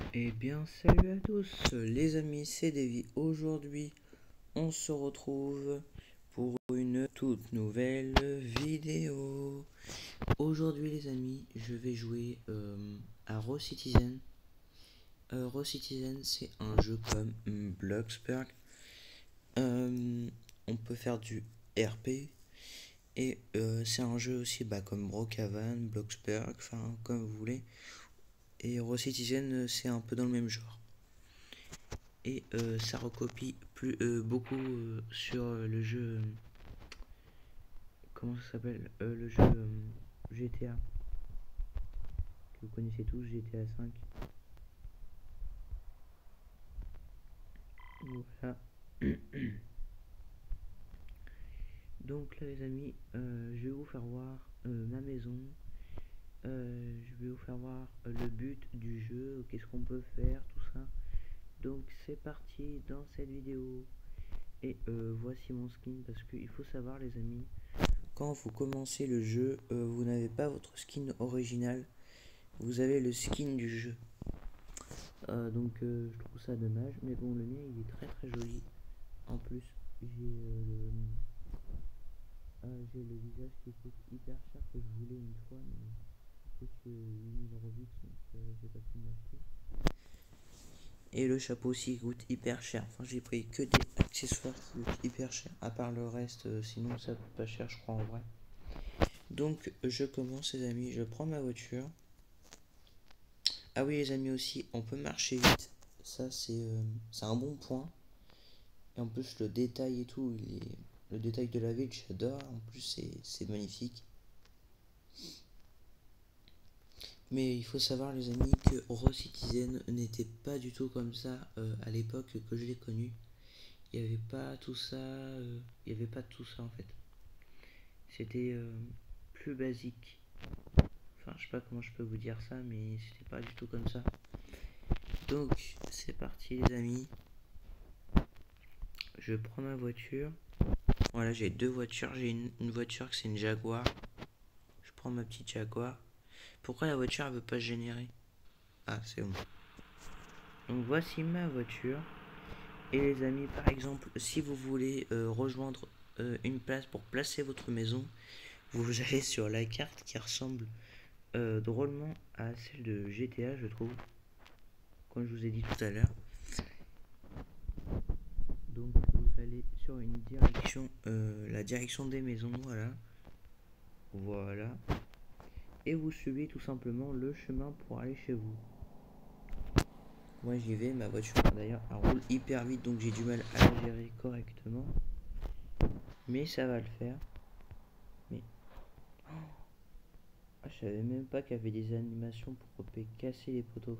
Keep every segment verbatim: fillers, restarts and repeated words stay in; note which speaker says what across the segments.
Speaker 1: Eh bien, salut à tous les amis, c'est Davy. Aujourd'hui, on se retrouve pour une toute nouvelle vidéo. Aujourd'hui, les amis, je vais jouer euh, à Raw Citizen. Euh, Raw Citizen, c'est un jeu comme hum, Bloxburg. Euh, on peut faire du R P. Et euh, c'est un jeu aussi bah, comme Brookhaven, Bloxburg, enfin comme vous voulez. Et Raw Citizen, euh, c'est un peu dans le même genre. Et euh, ça recopie plus euh, beaucoup euh, sur euh, le jeu euh, comment ça s'appelle euh, le jeu euh, G T A que vous connaissez tous, G T A cinq. Voilà. Donc là les amis, euh, je vais vous faire voir euh, ma maison. Euh, je vais vous faire voir euh, le but du jeu, qu'est-ce qu'on peut faire, tout ça. Donc c'est parti dans cette vidéo. Et euh, voici mon skin parce qu'il faut savoir les amis, quand vous commencez le jeu, euh, vous n'avez pas votre skin original, vous avez le skin du jeu. Euh, donc euh, je trouve ça dommage, mais bon, le mien il est très très joli. En plus, j'ai euh, le, euh, j'ai le visage qui coûte hyper cher que je voulais une fois, mais il coûte huit mille euros vite, donc euh, j'ai pas pu m'acheter. Et le chapeau aussi coûte hyper cher. Enfin, j'ai pris que des accessoires qui coûtent hyper cher. À part le reste, euh, sinon ça coûte pas cher, je crois en vrai. Donc je commence les amis, je prends ma voiture. Ah oui les amis aussi, on peut marcher vite. Ça c'est euh, c'est un bon point. Et en plus le détail et tout, il est... le détail de la ville j'adore. En plus c'est magnifique. Mais il faut savoir les amis que Raw Citizen n'était pas du tout comme ça euh, à l'époque que je l'ai connu. Il n'y avait pas tout ça, euh, il n'y avait pas tout ça en fait. C'était euh, plus basique. Enfin je sais pas comment je peux vous dire ça, mais c'était pas du tout comme ça. Donc c'est parti les amis. Je prends ma voiture. Voilà, j'ai deux voitures. J'ai une, une voiture que c'est une Jaguar. Je prends ma petite Jaguar. Pourquoi la voiture elle veut pas se générer? Ah, c'est bon. Donc voici ma voiture. Et les amis, par exemple, si vous voulez euh, rejoindre euh, une place pour placer votre maison, vous allez sur la carte qui ressemble euh, drôlement à celle de G T A, je trouve. Comme je vous ai dit tout à l'heure. Donc vous allez sur une direction, euh, la direction des maisons, voilà. Voilà. Et vous suivez tout simplement le chemin pour aller chez vous. Moi j'y vais, ma voiture d'ailleurs elle roule hyper vite donc j'ai du mal à la gérer correctement. Mais ça va le faire. Mais oh, ah, je savais même pas qu'il y avait des animations pour casser les poteaux.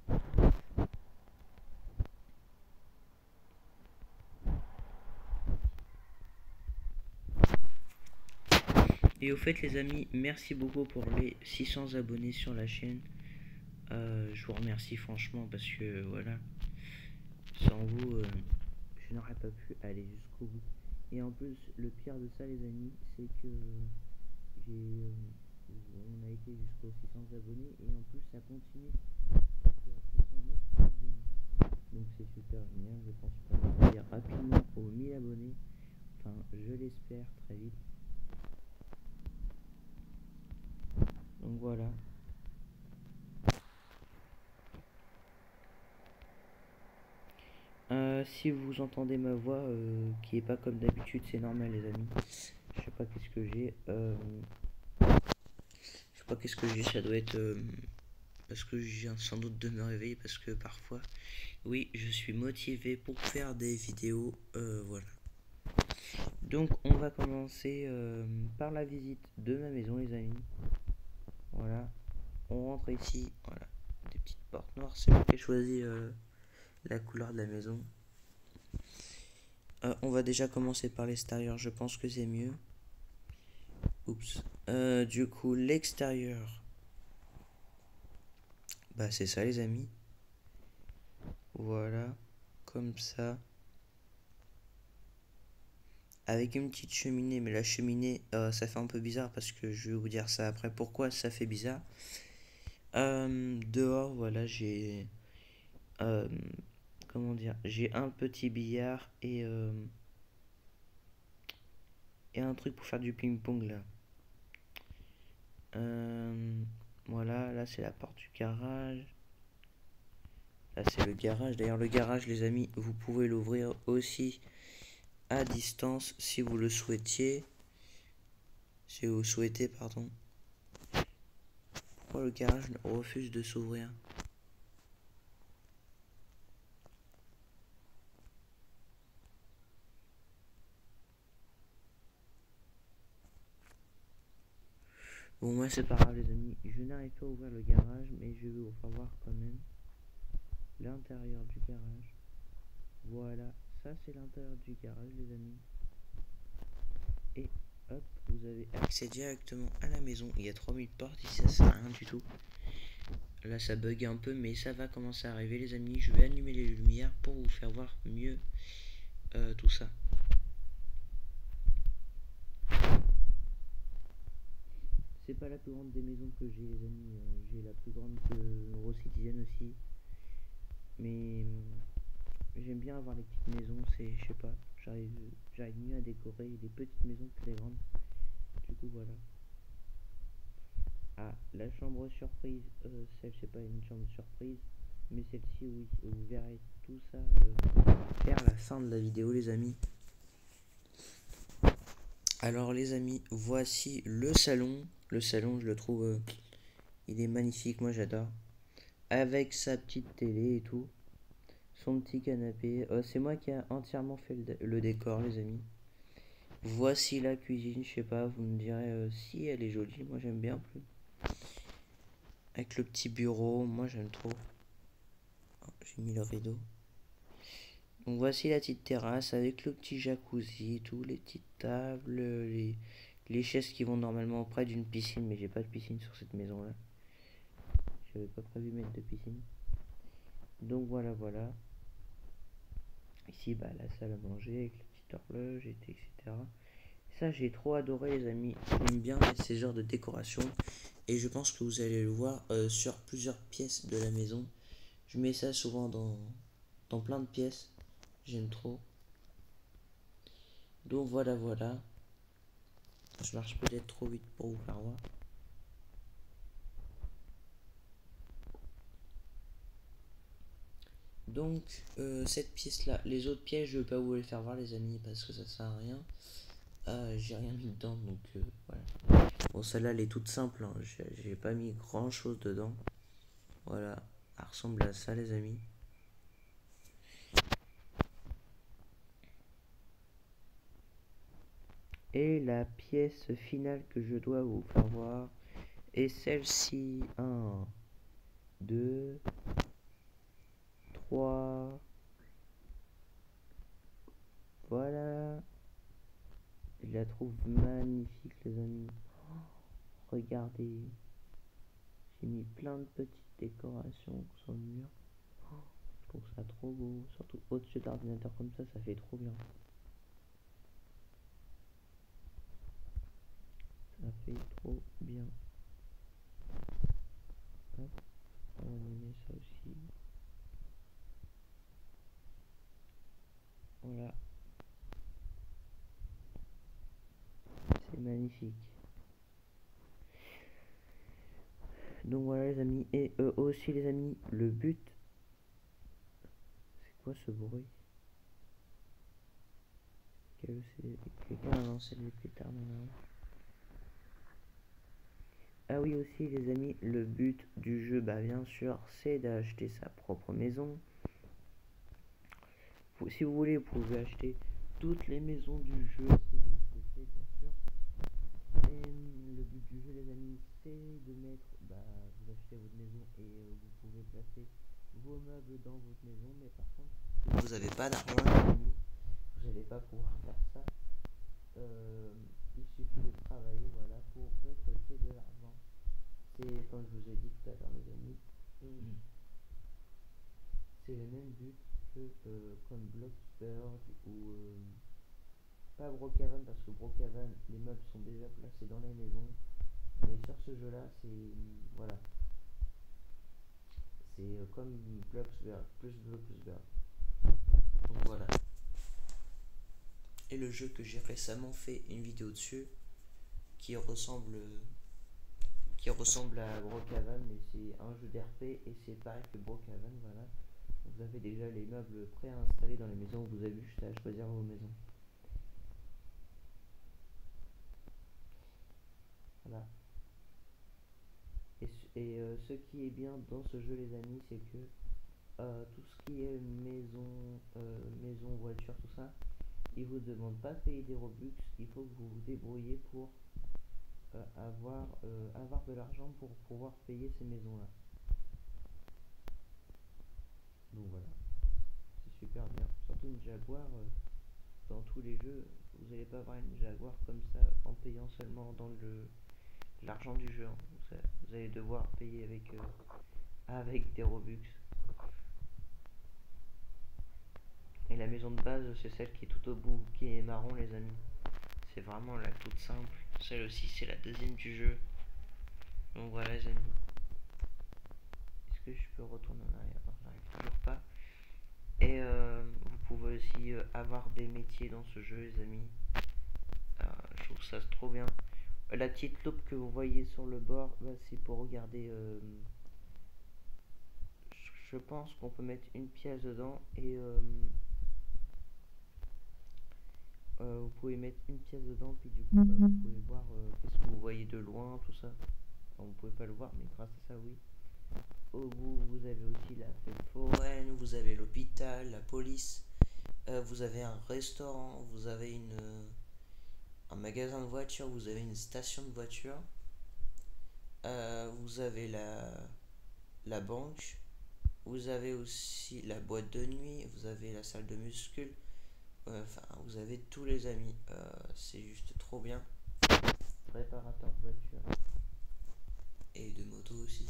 Speaker 1: Et au fait les amis, merci beaucoup pour les six cents abonnés sur la chaîne. Euh, je vous remercie franchement parce que voilà, sans vous, euh, je n'aurais pas pu aller jusqu'au bout. Et en plus, le pire de ça les amis, c'est que j'ai, euh, on a été jusqu'aux six cents abonnés et en plus ça continue jusqu'à six cent neuf abonnés. Donc c'est super génial, je pense qu'on va aller rapidement aux mille abonnés. Enfin, je l'espère très vite. Donc voilà. Euh, si vous entendez ma voix euh, qui est pas comme d'habitude, c'est normal les amis. Je sais pas qu'est-ce que j'ai. Euh, je sais pas qu'est-ce que j'ai. Ça doit être euh, parce que je viens sans doute de me réveiller parce que parfois, oui, je suis motivé pour faire des vidéos. Euh, voilà. Donc on va commencer euh, par la visite de ma maison les amis. Voilà. On rentre ici. Voilà. Des petites portes noires. C'est moi qui ai choisi euh, la couleur de la maison. Euh, on va déjà commencer par l'extérieur, je pense que c'est mieux. Oups. Euh, du coup, l'extérieur. Bah, c'est ça, les amis. Voilà. Comme ça. Avec une petite cheminée. Mais la cheminée, euh, ça fait un peu bizarre parce que je vais vous dire ça après. Pourquoi ça fait bizarre? Euh, dehors, voilà, j'ai euh, comment dire, j'ai un petit billard et euh, et un truc pour faire du ping-pong là. Euh, voilà, là c'est la porte du garage. Là c'est le garage. D'ailleurs le garage les amis, vous pouvez l'ouvrir aussi à distance si vous le souhaitiez. Si vous souhaitez, pardon. Pourquoi le garage refuse de s'ouvrir? Bon, moi c'est pas grave les amis, je n'arrive pas à ouvrir le garage, mais je vais vous faire voir quand même l'intérieur du garage. Voilà, ça c'est l'intérieur du garage les amis. Et hop, vous avez accès directement à la maison. Il y a trois mille portes ici, ça sert à rien du tout. Là ça bug un peu, mais ça va commencer à arriver les amis. Je vais allumer les lumières pour vous faire voir mieux euh, tout ça. C'est pas la plus grande des maisons que j'ai les amis, euh, j'ai la plus grande que Eurocitizen aussi. Mais j'aime bien avoir les petites maisons, c'est, je sais pas, j'arrive j'arrive mieux à décorer les petites maisons que les grandes. Du coup voilà. Ah, la chambre surprise, euh, celle c'est pas une chambre surprise, mais celle-ci oui, vous verrez tout ça euh, vers la fin de la vidéo les amis. Alors les amis, voici le salon. Le salon je le trouve, euh, il est magnifique, moi j'adore. Avec sa petite télé et tout. Son petit canapé. Euh, c'est moi qui a entièrement fait le, le décor les amis. Voici la cuisine, je sais pas, vous me direz euh, si elle est jolie, moi j'aime bien plus. Avec le petit bureau, moi j'aime trop. Oh, j'ai mis le rideau. Donc voici la petite terrasse avec le petit jacuzzi, tout, les petites tables, les, les chaises qui vont normalement près d'une piscine, mais j'ai pas de piscine sur cette maison là. J'avais pas prévu mettre de piscine. Donc voilà, voilà. Ici, bah, la salle à manger avec la petite horloge, et cetera. Ça, j'ai trop adoré, les amis. J'aime bien mettre ces genres de décoration. Et je pense que vous allez le voir euh, sur plusieurs pièces de la maison. Je mets ça souvent dans, dans plein de pièces. J'aime trop. Donc voilà, voilà. Je marche peut-être trop vite pour vous faire voir. Donc, euh, cette pièce-là, les autres pièces, je ne vais pas vous les faire voir, les amis, parce que ça sert à rien. Euh, j'ai rien mis dedans, donc euh, voilà. Bon, celle-là, elle est toute simple, hein. J'ai pas mis grand-chose dedans. Voilà, elle ressemble à ça, les amis. Et la pièce finale que je dois vous faire voir est celle-ci. un, deux, trois. Voilà. Je la trouve magnifique, les amis. Regardez. J'ai mis plein de petites décorations sur le mur. Je trouve ça trop beau. Surtout au-dessus d'ordinateur comme ça, ça fait trop bien. Ça fait trop bien. Hop. On va animer ça aussi. Voilà. C'est magnifique. Donc voilà les amis. Et euh, aussi les amis, le but. C'est quoi ce bruit? Quelqu'un a lancé les pétards maintenant. Ah oui aussi les amis, le but du jeu, bah bien sûr, c'est d'acheter sa propre maison. Si vous voulez, vous pouvez acheter toutes les maisons du jeu si vous le souhaitez, bien sûr. Et le but du jeu, les amis, c'est de mettre, bah, vous achetez votre maison et euh, vous pouvez placer vos meubles dans votre maison. Mais par contre, si vous n'avez pas d'argent, les amis, vous n'allez pas pouvoir faire ça. Euh, il suffit de travailler, voilà, pour récolter de l'argent. C'est comme je vous ai dit tout à l'heure, les amis. Mmh. C'est le même but que euh, comme Bloxburg ou euh, pas Brookhaven, parce que Brookhaven les meubles sont déjà placés dans les maisons, mais sur ce jeu là c'est voilà, C'est euh, comme Bloxburg, plus Bloxburg. Donc voilà. Et le jeu que j'ai récemment fait une vidéo dessus, qui ressemble qui ressemble à Brookhaven, mais c'est un jeu d'R P et c'est pareil que Brookhaven, voilà. Vous avez déjà les meubles préinstallés dans les maisons, vous avez juste à choisir vos maisons. Voilà. Et, et euh, ce qui est bien dans ce jeu, les amis, c'est que euh, tout ce qui est maison, euh, maison, voiture, tout ça, il vous demande pas de payer des Robux, il faut que vous vous débrouillez pour euh, avoir, euh, avoir de l'argent pour pouvoir payer ces maisons-là. Donc voilà, c'est super bien. Surtout une Jaguar, euh, dans tous les jeux, vous n'allez pas avoir une Jaguar comme ça en payant seulement dans le l'argent du jeu. Hein. Vous, vous allez devoir payer avec, euh, avec des Robux. Et la maison de base, c'est celle qui est tout au bout, qui est marron, les amis. C'est vraiment la toute simple. Celle aussi, c'est la deuxième du jeu. Donc voilà, les amis. Est-ce que je peux retourner en arrière? Non, j'arrive toujours pas. Et euh, vous pouvez aussi euh, avoir des métiers dans ce jeu, les amis. Euh, je trouve ça trop bien. La petite loupe que vous voyez sur le bord, bah, c'est pour regarder. Euh, je pense qu'on peut mettre une pièce dedans et euh, euh, vous pouvez mettre une pièce dedans, puis du coup, bah, vous pouvez voir euh, qu'est-ce que vous voyez de loin, tout ça. Enfin, vous pouvez pas le voir, mais grâce à ça, oui. Au bout, vous avez aussi la fête foraine, vous avez l'hôpital, la police, euh, vous avez un restaurant, vous avez une, euh, un magasin de voitures, vous avez une station de voitures, euh, vous avez la, la banque, vous avez aussi la boîte de nuit, vous avez la salle de muscu, euh, enfin, vous avez tous les amis, euh, c'est juste trop bien. Réparateur de voiture et de moto aussi.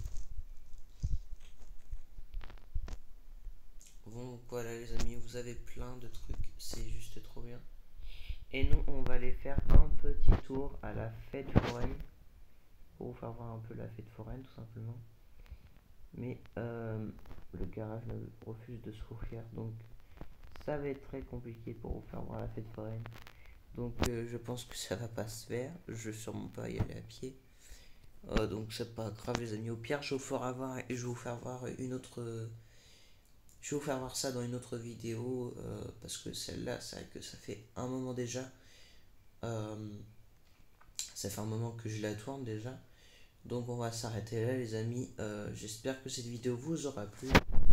Speaker 1: Bon, voilà les amis, vous avez plein de trucs, c'est juste trop bien. Et nous, on va aller faire un petit tour à la fête foraine, pour vous faire voir un peu la fête foraine, tout simplement. Mais euh, le garage refuse de s'ouvrir, donc ça va être très compliqué pour vous faire voir la fête foraine. Donc euh, je pense que ça va pas se faire, je vais sûrement pas y aller à pied. Euh, donc c'est pas grave les amis, au pire je vous ferai voir et je vais vous faire voir une autre... Je vais vous faire voir ça dans une autre vidéo, euh, parce que celle-là, c'est vrai que ça fait un moment déjà. Euh, ça fait un moment que je la tourne déjà. Donc on va s'arrêter là les amis. Euh, J'espère que cette vidéo vous aura plu.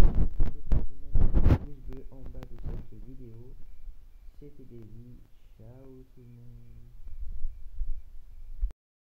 Speaker 1: Pouce bleu en bas de cette vidéo. C'était Davy. Ciao tout le monde.